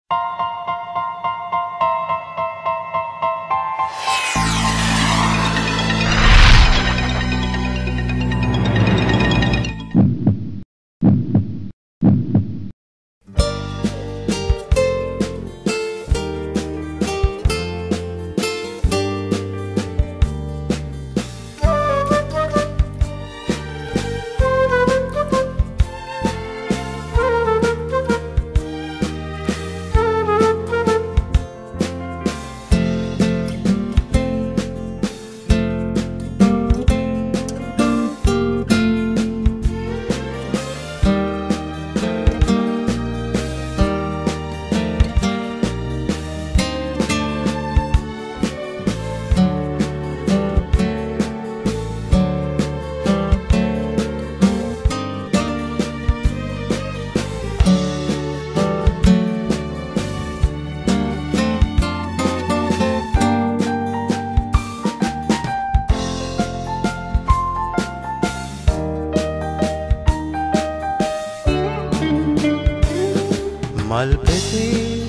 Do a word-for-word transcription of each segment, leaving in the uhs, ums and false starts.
මල් පෙති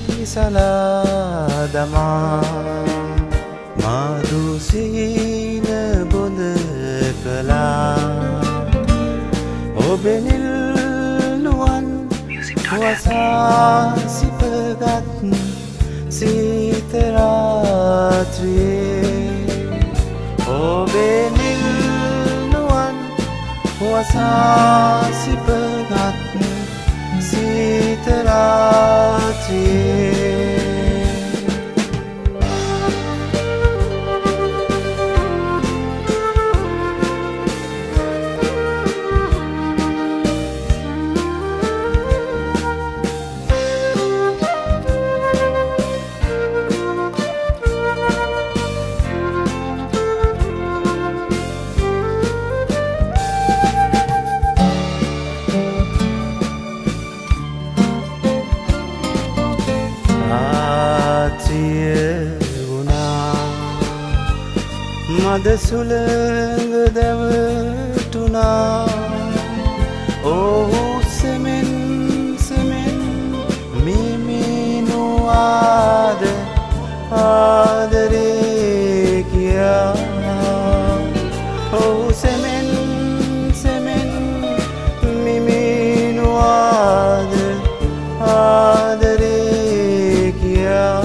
සලා දමා මාදුසීන බොඳ කළා ඔබෙනිල් නුවන් වසා සිපගත් සීතරාත්‍රියේ ඔබෙනිල් නුවන් වසා සිපගත් සීතරාත්‍රියේ මද සුළඟ දැවටුනා ඔහු සෙමෙන් සෙමෙන් මිමිනුවාද ආදරේ කියා ඔහු සෙමෙන් සෙමෙන් මිමිනුවාද ආදරේ කියා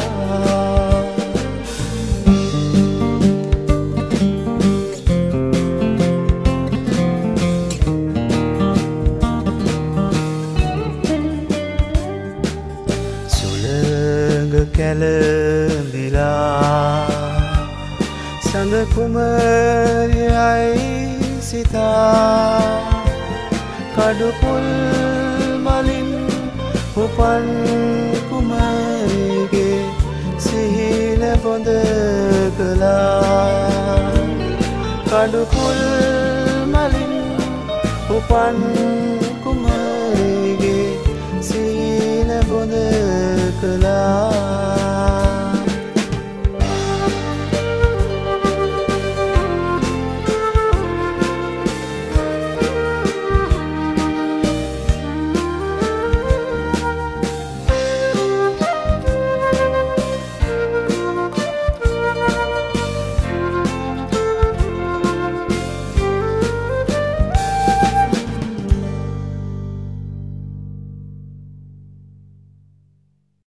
කැළඹිලා සඳ කුමරියයි සිතා කඩුපුල් මලින් උපන් කුමරිගේ සිහින බොඳ කළා කඩුපුල් මලින් උපන් කුමරිගේ සිහින බොඳ කළා